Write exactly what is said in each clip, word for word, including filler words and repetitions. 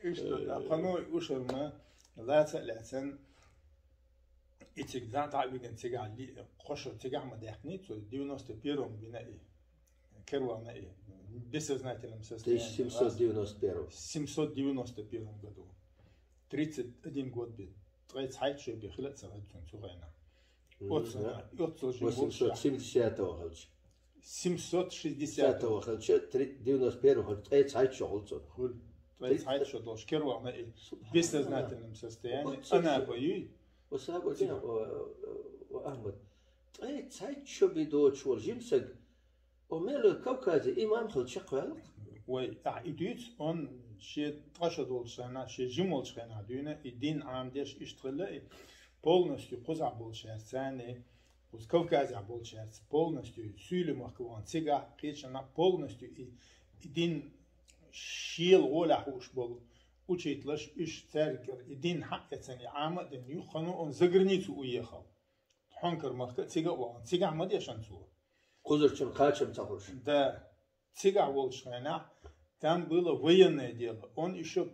إيش قانون أشرنا لا تلاتن إتجاه تعبين إتجاه اللي خش إتجاه مداخني تو ديونوست بيرم بنائي كروانا إيه بس знать لما تيش семьсот девяносто первый семьсот девяносто первом году тридцать один год бит тридцать хайт шо бихлет сагат цугайна восемьсот семидесятого халч семьсот шестидесятого халч девяносто первого тридцать хайт шо халцо тридцать хайт шо дош кервана и в бессознательном состоянии она боюй وسأقول لنا وأحمد أي سايد شو بدو شو جيمسك وماله كوكازي إمام خل شقال وي أعيديت أن شيء ترشدول سنة شيء جمول سنة دينا الدين عام ديش إشتغل полностью قزع بولشار ثاني وز كوكازي بولشار полностью سيل مخوان سيجا قيشنا полностью الدين شيل ولا حوش بول учитлаш иш церкер идин хаккетсани амад нюхану он за границу уехал ханкер махка цига ван цига мад яшанцу кузерчим качем цахуш да цига волшина там было военное дело он еще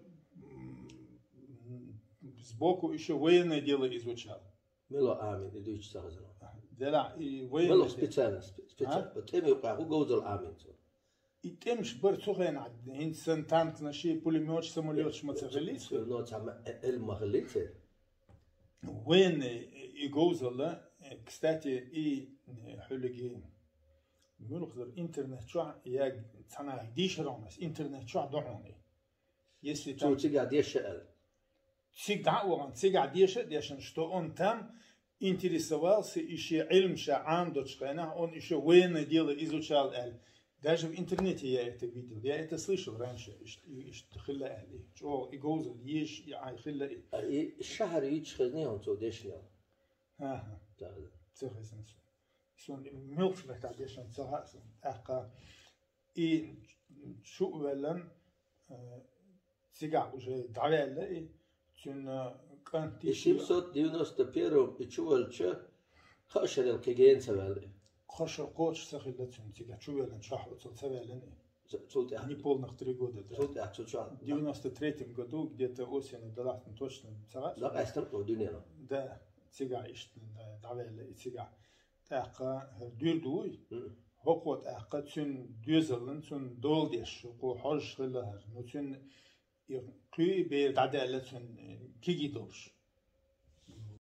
сбоку еще военное дело изучал мило амин идуч сазра да и военное мило специально специально теми قاعو гоузал амин И тем ж барцухен ад инсан танк наши пулемет самолет шмацагалис. Ну там эл магалите. Военные и гоузала, кстати, и хулиги мулхзар интернет чё я цана дишрамас интернет чё дони. Если там тига дешел. Всегда он всегда дешел, дешен, что он там интересовался еще илм шаам дочхана, он еще военное дело изучал. Даже в интернете я это видел, я это слышал раньше. خلا أهلي، شو يجوز ليش يعني خلا إيه؟ إيه الشهر يشخزني هم توديشني. ها ها. تعال. تخزن شو. شو ملف لك تعديشن تخزن. أحقا. إيه شو ولن سجع وجه دعوة إيه شون كان تيشي. семьсот девяносто первом يشوفل شو خشر الكيجين سوالي. خشر قوش سخيلتهم تيجا شو ولن شحو تسوالن إيه. Не полных три года. Да. В девяносто третьем году, где-то осенью, да, точно. Да, استمتعوا دنيانا. Да, تيجا إيش دعوة تيجا. تأقى ديردوي. هقوت أقى تون ديزلن تون دولديش. قو حج خلها. نتون قوي بير دعوة تون كيجي دوش.